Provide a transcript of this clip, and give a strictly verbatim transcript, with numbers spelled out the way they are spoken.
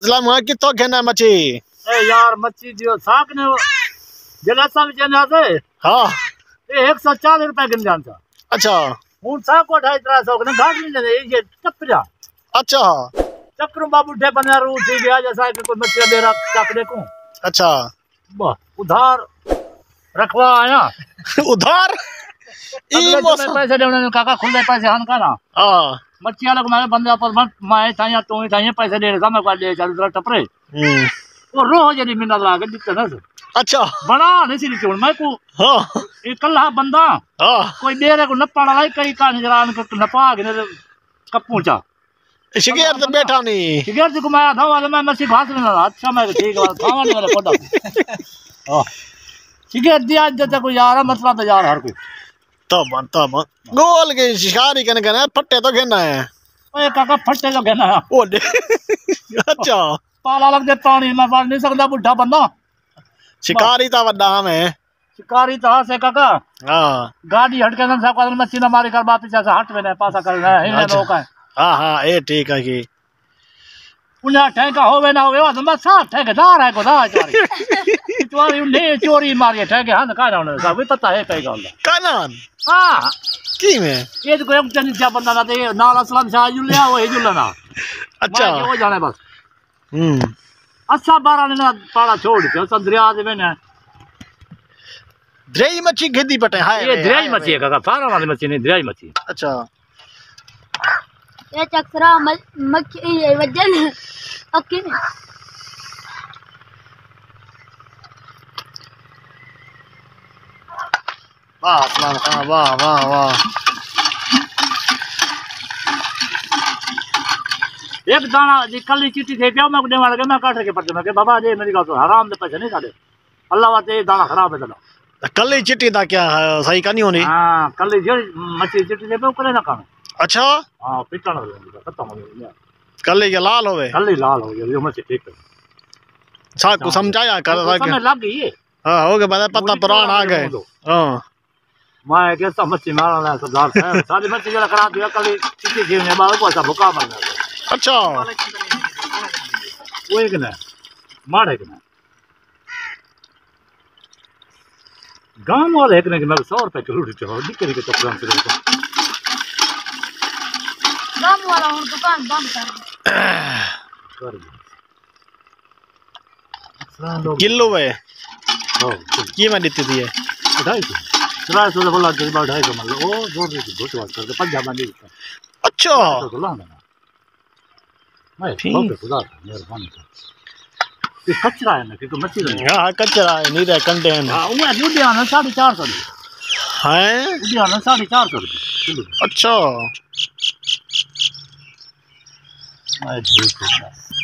इस्लाम हुआ कि तो कहना मच्छी ए यार मच्छी जो साक ने जलसा में चला से हाँ ये एक सौ चालीस रुपए गिन जान था। अच्छा हूं साक को ढाई त्रा सौ ने घाट नहीं दे ये चपरा अच्छा चक्र बाबू ढे बना रू थी गया जैसा कि कोई मच्छी दे रहा चाक देखूं अच्छा वाह उधार रखवा आया उधार ई मौसम पैसे देने काका खुले पैसे हन का ना हां मच्छी वाला को मारे बंदे पर मैं चाहिए तो ही चाहिए पैसे दे रहा मैं को ले चल जरा टपरे हम्म वो रोह जरी मिनट लागे दिक्कत है अच्छा बड़ा नहीं सी चोड़ मैं को हां ये कल्ला बंदा हां कोई देरे को नपा लाई कई कहानी जरा को नपा के कपूचा शिकार तो बैठा नहीं शिकार जी को मैं था वाले मैं मच्छी घास में ना अच्छा मैं ठीक है खावा नहीं वाला कोटा हां शिकार दिया जब तक यार मतलब तो यार हर कोई तब तब गोल के शिकारी कने कने फट्टे तो कहना है ओए काका फट्टे तो कहना है ओ अच्छा पाला लग दे पानी में मार नहीं सकता बुढ़ा बंदा शिकारी ता वड्डा में शिकारी ता से काका हां गाड़ी हट के सब का मच्छी न मारी कर वापस से हट में पासा करना है इन लोग है हां हां ए ठीक है की उन्हें ठेका होवे ना होवे तो मैं साफ ठेकेदार है को दा चोरी चोरी ने चोरी मारी ठेके हां का ना सब पता है कई गल कानन हां की में ये तो एक जन जा बंदा ना दे नाल असलम शाह जुलिया वो ही जुलना अच्छा वो जाने बस हम्म अच्छा बारा ने ना पाड़ा छोड़ के सब दरिया दे में ना द्रेई मच्छी खेती पटे हाय ये द्रेई मच्छी है काका फारा वाली मच्छी नहीं द्रेई मच्छी अच्छा ये चक्रा मच्छी ये वजन ओके वाह अस्सलाम खान वाह वाह वाह एक दाना जी कल चिट्ठी थे पिया मैं को देवाड़ के मैं काट के पड़ते मैं के बाबा जी मेरी गल तो हराम दे पैसे नहीं साडे अल्लाह वाते दाना खराब है दाना कल चिट्ठी दा क्या सही का नहीं होनी हां कल जे मच्छी चिट्ठी दे पे करे ना काम अच्छा हां पिटन खत्म हो गया कल ये लाल होवे कल ही लाल हो गया ये मच्छी ठीक है सा को समझाया कर समय लग गई है हां हो गया पता पता पुरान आ गए हां मैं के सब मच्छी मारना है सरदार साहब सारी मच्छी जरा करा दिया कल चिट्ठी जीव ने बाल को सब भूखा मरना अच्छा वो एक ना मार है कि ना गांव वाले एक ने कि मैं सौ रुपए किलो चढ़ा निकल के चक्कर से गांव वाला उन दुकान बंद कर कर किलो है हां की में देती थी ढाई सौ चौरासी सौ बोला के बाद ढाई सौ मान लो ओ जोर दे दो बात कर पंजाब में नहीं अच्छा तो ला ना मैं बहुत खुदा मेहरबानी ये कचरा है ना कि मच्छी नहीं हां कचरा है नहीं रे कंडे हैं हां वो लुधियाना साढ़े चार सौ हैं लुधियाना साढ़े चार सौ किलो अच्छा मैं ठीक है